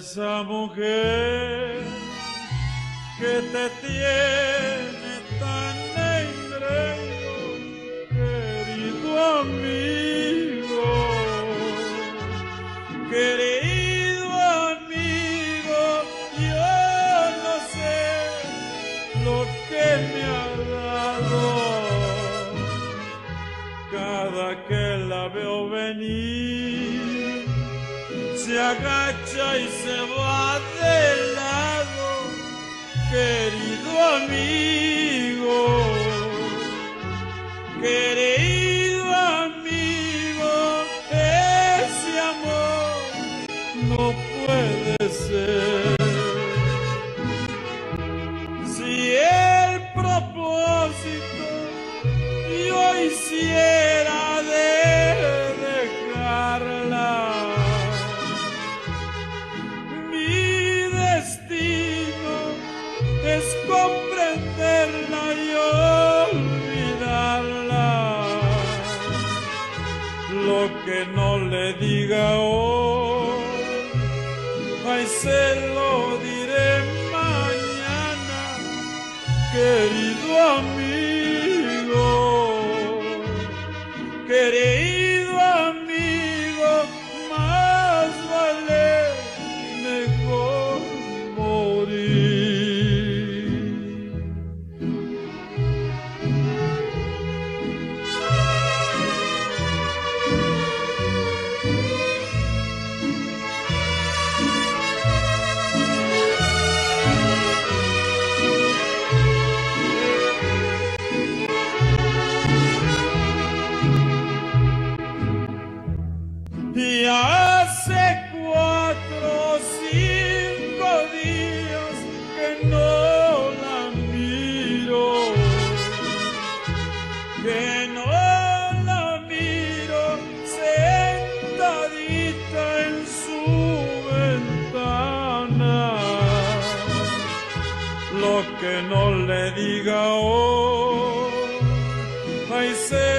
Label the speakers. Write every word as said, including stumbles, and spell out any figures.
Speaker 1: esa mujer que te tiene tan engreído, querido amigo, querido amigo, yo no sé lo que me ha dado cada que la veo venir, se agacha y se va de lado, querido amigo, querido amigo, ese amor no puede ser. Si el propósito yo hiciera de dejarla, es comprenderla y olvidarla. Lo que no le diga hoy, ay, se lo diré mañana, querido amigo, querido amigo, más vale mejor morir. Y hace cuatro o cinco días que no la miro, que no la miro sentadita en su ventana. Lo que no le diga hoy, ay, se